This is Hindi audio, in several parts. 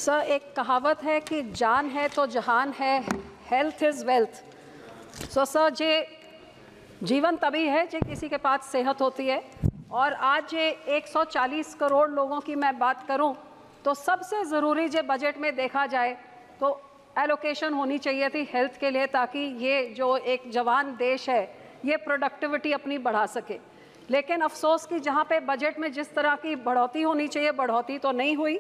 सर, एक कहावत है कि जान है तो जहान है, हेल्थ इज़ वेल्थ। सर, ये जीवन तभी है जब किसी के पास सेहत होती है। और आज ये 140 करोड़ लोगों की मैं बात करूं तो सबसे ज़रूरी जो बजट में देखा जाए तो एलोकेशन होनी चाहिए थी हेल्थ के लिए, ताकि ये जो एक जवान देश है ये प्रोडक्टिविटी अपनी बढ़ा सके। लेकिन अफसोस कि जहाँ पे बजट में जिस तरह की बढ़ोतरी होनी चाहिए बढ़ोतरी तो नहीं हुई।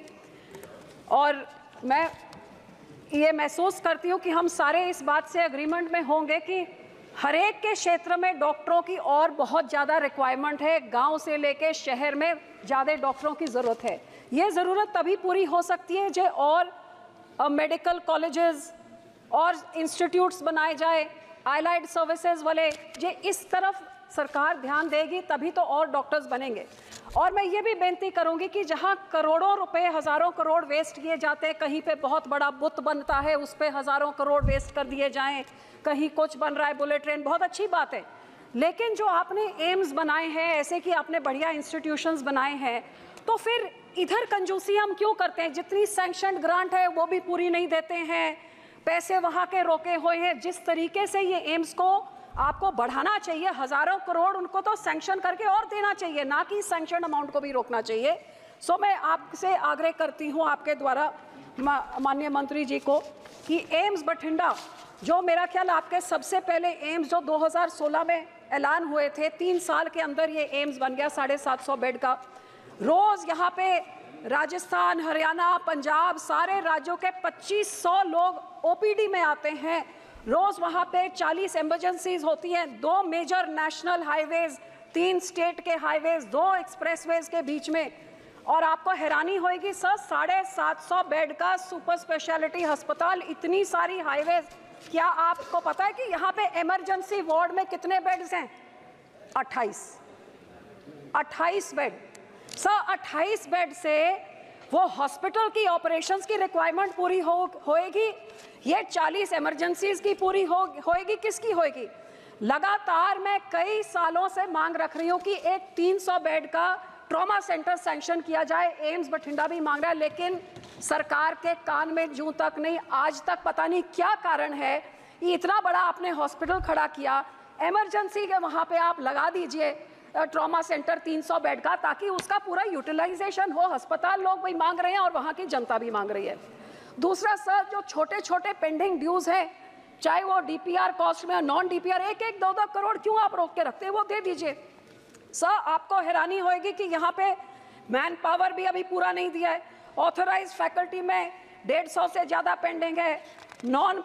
और मैं ये महसूस करती हूँ कि हम सारे इस बात से एग्रीमेंट में होंगे कि हर एक के क्षेत्र में डॉक्टरों की और बहुत ज़्यादा रिक्वायरमेंट है। गांव से लेके शहर में ज़्यादा डॉक्टरों की ज़रूरत है। ये ज़रूरत तभी पूरी हो सकती है जो और मेडिकल कॉलेजेस और इंस्टीट्यूट्स बनाए जाए, आइलाइड सर्विसेज वाले, जो इस तरफ सरकार ध्यान देगी तभी तो और डॉक्टर्स बनेंगे। और मैं ये भी बेनती करूंगी कि जहां करोड़ों रुपए, हज़ारों करोड़ वेस्ट किए जाते हैं, कहीं पे बहुत बड़ा बुत बनता है उस पे हज़ारों करोड़ वेस्ट कर दिए जाएं, कहीं कुछ बन रहा है, बुलेट ट्रेन, बहुत अच्छी बात है। लेकिन जो आपने एम्स बनाए हैं, ऐसे कि आपने बढ़िया इंस्टीट्यूशंस बनाए हैं, तो फिर इधर कंजूसी हम क्यों करते हैं? जितनी सैंक्शनड ग्रांट है वो भी पूरी नहीं देते हैं, पैसे वहाँ के रोके हुए हैं। जिस तरीके से ये एम्स को आपको बढ़ाना चाहिए, हज़ारों करोड़ उनको तो सैंक्शन करके और देना चाहिए, ना कि सैंक्शन अमाउंट को भी रोकना चाहिए। सो मैं आपसे आग्रह करती हूँ आपके द्वारा माननीय मंत्री जी को कि एम्स बठिंडा, जो मेरा ख्याल आपके सबसे पहले एम्स जो 2016 में ऐलान हुए थे, 3 साल के अंदर ये एम्स बन गया 750 बेड का। रोज़ यहाँ पे राजस्थान, हरियाणा, पंजाब, सारे राज्यों के 2500 लोग ओपीडी में आते हैं। रोज़ वहाँ पे 40 इमरजेंसीज होती हैं, 2 मेजर नेशनल हाईवेज, 3 स्टेट के हाईवेज, 2 एक्सप्रेसवेज के बीच में। और आपको हैरानी होगी सर, 750 बेड का सुपर स्पेशलिटी अस्पताल, इतनी सारी हाईवेज। क्या आपको पता है कि यहाँ पे इमरजेंसी वार्ड में कितने बेड्स हैं? 28 बेड। सर, 28 बेड से वो हॉस्पिटल की ऑपरेशंस की रिक्वायरमेंट पूरी होएगी? ये 40 इमरजेंसीज की पूरी होएगी? किसकी होएगी? लगातार मैं कई सालों से मांग रख रही हूँ कि एक 300 बेड का ट्रॉमा सेंटर सैंक्शन किया जाए। एम्स बठिंडा भी मांग रहा है, लेकिन सरकार के कान में जूं तक नहीं। आज तक पता नहीं क्या कारण है, ये इतना बड़ा आपने हॉस्पिटल खड़ा किया, इमरजेंसी के वहाँ पे आप लगा दीजिए ट्रॉमा सेंटर 300 बेड का, ताकि उसका पूरा यूटिलाइजेशन हो। अस्पताल लोग भी मांग रहे हैं और वहाँ की जनता भी मांग रही है। दूसरा सर, जो छोटे छोटे पेंडिंग ड्यूज हैं, चाहे वो डीपीआर कॉस्ट में, नॉन डीपीआर, 1-1, 2-2 करोड़ क्यों आप रोक के रखते हैं? वो दे दीजिए। सर, आपको हैरानी होगी कि यहाँ पे मैन पावर भी अभी पूरा नहीं दिया है। ऑथराइज फैकल्टी में 150 से ज़्यादा पेंडिंग है। नॉन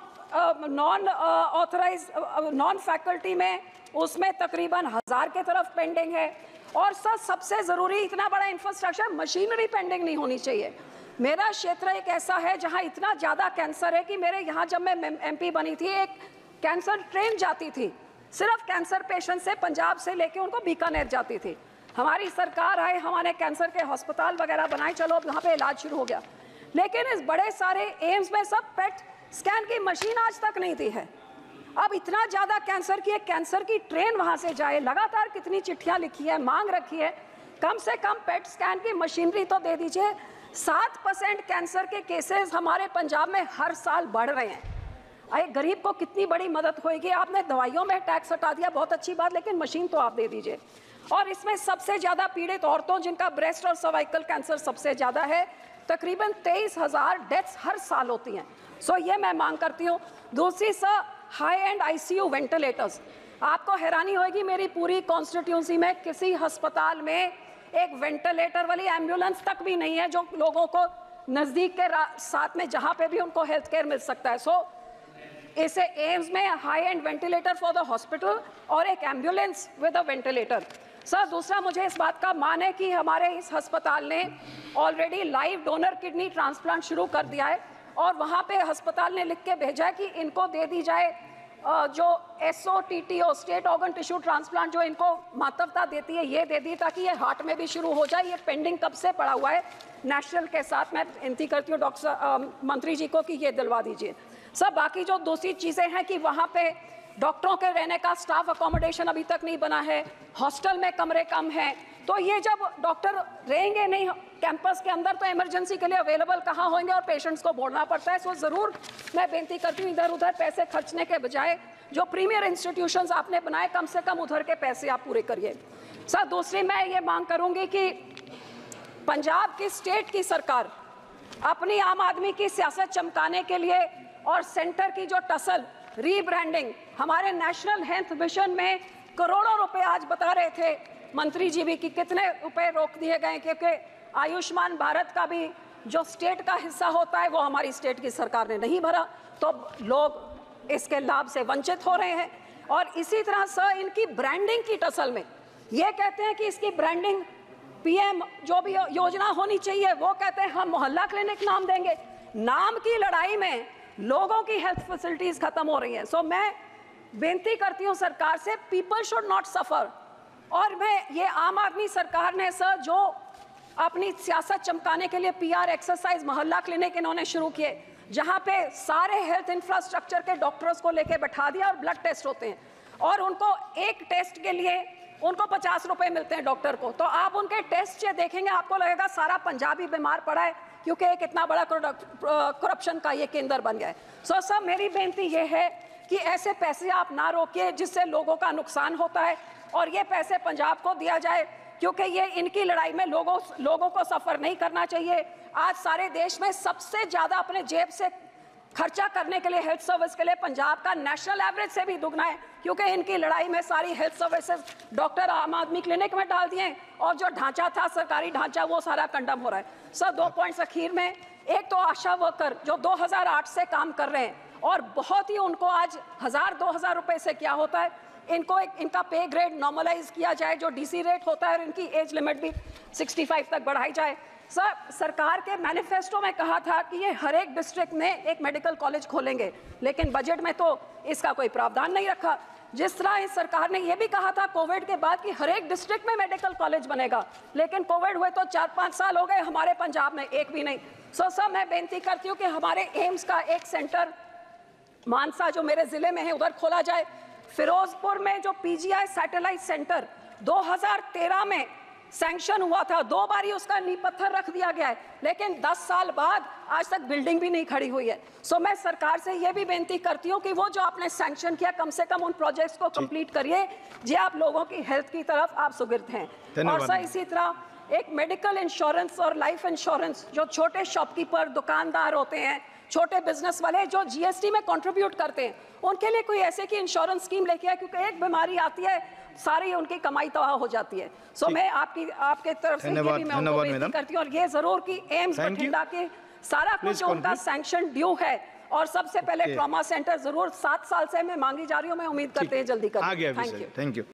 ऑथराइज नॉन फैकल्टी में उसमें तकरीबन 1000 के तरफ पेंडिंग है। और सर, सबसे ज़रूरी, इतना बड़ा इंफ्रास्ट्रक्चर, मशीनरी पेंडिंग नहीं होनी चाहिए। मेरा क्षेत्र एक ऐसा है जहाँ इतना ज़्यादा कैंसर है कि मेरे यहाँ जब मैं एमपी बनी थी, एक कैंसर ट्रेन जाती थी, सिर्फ कैंसर पेशेंट से पंजाब से लेके उनको बीकानेर जाती थी। हमारी सरकार आई, हमारे कैंसर के अस्पताल वगैरह बनाए, चलो वहाँ पे इलाज शुरू हो गया। लेकिन इस बड़े सारे एम्स में सब पेट स्कैन की मशीन आज तक नहीं दी है। अब इतना ज़्यादा कैंसर की, एक कैंसर की ट्रेन वहाँ से जाए, लगातार कितनी चिट्ठियाँ लिखी है, मांग रखी है, कम से कम पेट स्कैन की मशीनरी तो दे दीजिए। 7% कैंसर के केसेस हमारे पंजाब में हर साल बढ़ रहे हैं। एक गरीब को कितनी बड़ी मदद होगी? आपने दवाइयों में टैक्स हटा दिया, बहुत अच्छी बात, लेकिन मशीन तो आप दे दीजिए। और इसमें सबसे ज़्यादा पीड़ित औरतों, जिनका ब्रेस्ट और सर्वाइकल कैंसर सबसे ज़्यादा है, तकरीबन 23,000 डेथ्स हर साल होती हैं। सो ये मैं मांग करती हूँ। दूसरी sir, high end ICU ventilators. आपको हैरानी होगी, मेरी पूरी कॉन्स्टिट्यूंसी में किसी अस्पताल में एक वेंटिलेटर वाली एम्बुलेंस तक भी नहीं है, जो लोगों को नज़दीक के साथ में जहाँ पे भी उनको हेल्थ केयर मिल सकता है। सो इसे एम्स में high end ventilator for the hospital और एक ambulance with a ventilator. Sir, दूसरा, मुझे इस बात का मान है कि हमारे इस अस्पताल ने already live donor kidney transplant शुरू कर दिया है, और वहाँ पे अस्पताल ने लिख के भेजा है कि इनको दे दी जाए जो SOTTO, state organ tissue transplant, जो इनको महत्वता देती है, ये दे दी, ताकि ये हार्ट में भी शुरू हो जाए। ये पेंडिंग कब से पड़ा हुआ है नेशनल के साथ। मैं विनती करती हूँ डॉक्टर मंत्री जी को कि ये दिलवा दीजिए। सब बाकी जो दूसरी चीज़ें हैं कि वहाँ पे डॉक्टरों के रहने का स्टाफ अकोमोडेशन अभी तक नहीं बना है, हॉस्टल में कमरे कम हैं, तो ये जब डॉक्टर रहेंगे नहीं कैंपस के अंदर तो इमरजेंसी के लिए अवेलेबल कहाँ होंगे और पेशेंट्स को बोलना पड़ता है। सो ज़रूर मैं बेनती करती हूँ इधर उधर पैसे खर्चने के बजाय जो प्रीमियर इंस्टीट्यूशंस आपने बनाए कम से कम उधर के पैसे आप पूरे करिए। सर दूसरी मैं ये मांग करूँगी कि पंजाब की स्टेट की सरकार अपनी आम आदमी की सियासत चमकाने के लिए और सेंटर की जो टसल रीब्रांडिंग हमारे नेशनल हेल्थ मिशन में करोड़ों रुपए आज बता रहे थे मंत्री जी भी कि कितने रुपए रोक दिए गए क्योंकि आयुष्मान भारत का भी जो स्टेट का हिस्सा होता है वो हमारी स्टेट की सरकार ने नहीं भरा तो लोग इसके लाभ से वंचित हो रहे हैं। और इसी तरह से इनकी ब्रांडिंग की टसल में ये कहते हैं कि इसकी ब्रांडिंग पीएम जो भी योजना होनी चाहिए वो कहते हैं हम मोहल्ला क्लिनिक नाम देंगे। नाम की लड़ाई में लोगों की हेल्थ फैसिलिटीज खत्म हो रही हैं। सो मैं बेनती करती हूँ सरकार से पीपल शुड नॉट सफर। और मैं ये आम आदमी सरकार ने सर जो अपनी सियासत चमकाने के लिए पीआर एक्सरसाइज मोहल्ला क्लिनिक इन्होंने शुरू किए जहाँ पे सारे हेल्थ इंफ्रास्ट्रक्चर के डॉक्टर्स को लेके बैठा दिया और ब्लड टेस्ट होते हैं और उनको एक टेस्ट के लिए उनको 50 रुपए मिलते हैं डॉक्टर को। तो आप उनके टेस्ट ये देखेंगे आपको लगेगा सारा पंजाबी बीमार पड़ा है क्योंकि एक इतना बड़ा करप्शन का ये केंद्र बन गया है। सो सर मेरी बेनती ये है कि ऐसे पैसे आप ना रोकिए जिससे लोगों का नुकसान होता है और ये पैसे पंजाब को दिया जाए क्योंकि ये इनकी लड़ाई में लोगों को सफ़र नहीं करना चाहिए। आज सारे देश में सबसे ज़्यादा अपने जेब से खर्चा करने के लिए हेल्थ सर्विस के लिए पंजाब का नेशनल एवरेज से भी दुगना है क्योंकि इनकी लड़ाई में सारी हेल्थ सर्विसेज डॉक्टर आम आदमी क्लिनिक में डाल दिए और जो ढांचा था सरकारी ढांचा वो सारा कंडम हो रहा है। सर 2 पॉइंट्स अखीर में, एक तो आशा वर्कर जो 2008 से काम कर रहे हैं और बहुत ही उनको आज 1000-2000 रुपए से क्या होता है इनको इनका पे ग्रेड नॉर्मलाइज किया जाए जो डीसी रेट होता है और इनकी एज लिमिट भी 65 तक बढ़ाई जाए। सर सरकार के मैनिफेस्टो में कहा था कि ये हर एक डिस्ट्रिक्ट में एक मेडिकल कॉलेज खोलेंगे लेकिन बजट में तो इसका कोई प्रावधान नहीं रखा। जिस तरह इस सरकार ने यह भी कहा था कोविड के बाद कि हर एक डिस्ट्रिक्ट में मेडिकल कॉलेज बनेगा लेकिन कोविड हुए तो 4-5 साल हो गए हमारे पंजाब में एक भी नहीं। सो सर मैं बेनती करती हूँ कि हमारे एम्स का एक सेंटर मानसा जो मेरे ज़िले में है उधर खोला जाए। फिरोजपुर में जो पीजीआई सैटेलाइट सेंटर 2013 में सैंक्शन हुआ था 2 बार ही उसका नींव पत्थर रख दिया गया है लेकिन 10 साल बाद आज तक बिल्डिंग भी नहीं खड़ी हुई है। सो मैं सरकार से यह भी बेनती करती हूँ कि वो जो आपने सैंक्शन किया कम से कम उन प्रोजेक्ट्स को कंप्लीट करिए जी आप लोगों की हेल्थ की तरफ आप सुगिर्द हैं। और सर इसी तरह एक मेडिकल इंश्योरेंस और लाइफ इंश्योरेंस जो छोटे शॉपकीपर दुकानदार होते हैं छोटे बिजनेस वाले जो जीएसटी में कंट्रीब्यूट करते हैं उनके लिए कोई ऐसे की इंश्योरेंस स्कीम लेके आए क्योंकि एक बीमारी आती है सारी उनकी कमाई तबाह हो जाती है। सो मैं आपके तरफ से ये भी मैं उनको बेनती करती हूँ और ये जरूर कि एम्स बठिंडा के सारा कुछ उनका सैंक्शन ड्यू है और सबसे पहले ट्रॉमा सेंटर जरूर 7 साल से मैं मांगी जा रही हूँ मैं उम्मीद करते हैं जल्दी करें। Thank you.